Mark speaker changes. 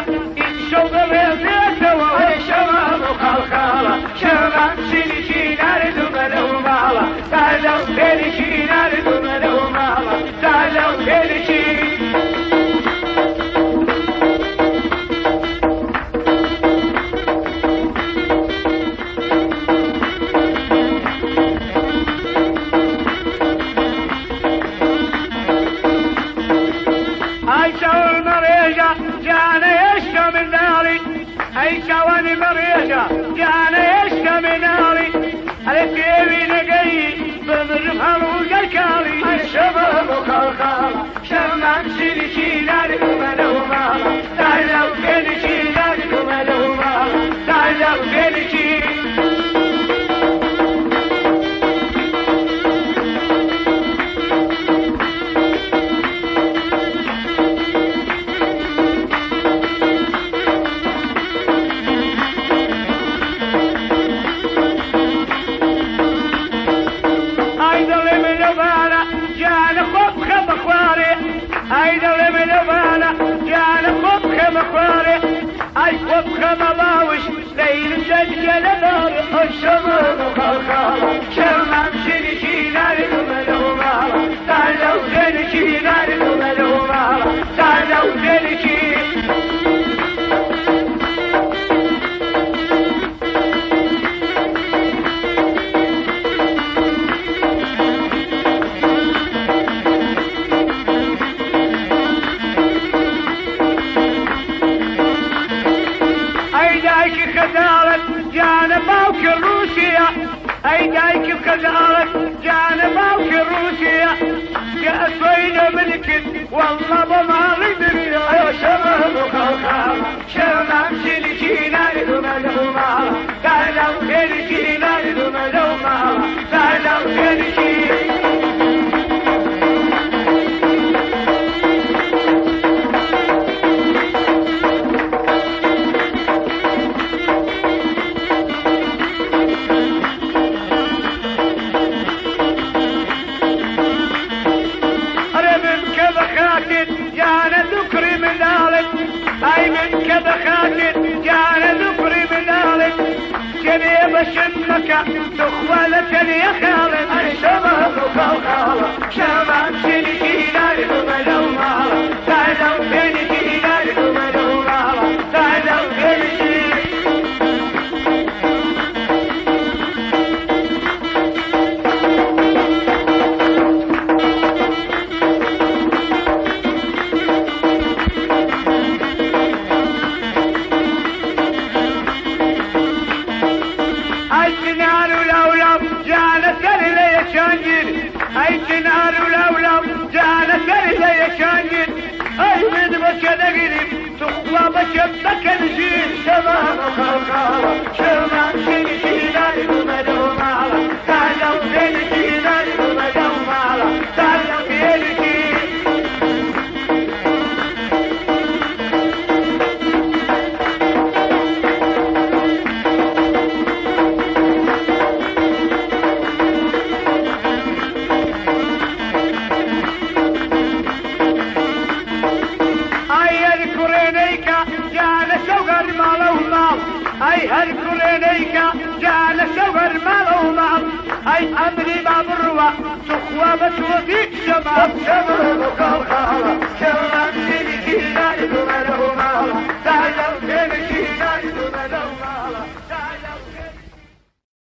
Speaker 1: الشوق بيزيته والشباب وخلخالة شباب شنشي نارد وملو مالا تعالوا تلشي نارد وملو مالا تعالوا تلشي شواني مريجة جانا يشكى من ناري الكيبي نقي بمرفها وقالكالي الشباب وخلخالة شمام شيلي ناري وملو مالا تعالوا كلشي ناري وملو مالا تعالوا كلشي اي دولة من البالة جانا خبخ مخواري اي خبخ مضاوش ليل جلجل نار الشباب وخلخالة شمام شنشي ناري وملو مالا تعالوا جنشي ناري وملو مالا تعالوا جنشي جانا باوك الروسيا اي دايك بخزارك جانا باوك الروسيا يا اسوينا ملكت والله بمالي دريا يا شباب وخلخالة شمام شنشي نارد وملو مالا تعالوا كلشي نارد وملو مالا تعالوا كلشي جانا ذكري من ذلك اي من كبخاتي جانا ذكري من ذلك جنيب شمك تخولة يا خالد الشباب وخلخالة شباب شنشي نارد وملو مالا تعالوا شنشي نارد وملو مالا تعالوا شنشي اي تنار ولولو جانا سرده يشانجد اي من بشد قريب تخوى بشبك الجيل شباب وخلخالة شمام شنشي ناري وملو مالا تعالوا شنشي ناري وملو مالا تعالوا كلشي اي هالكرينيك جعل سوغر مالو مال اي امري باب الروا تخوى بتوفيك شباب شباب وخلخالة شباب شنشي نارد وملو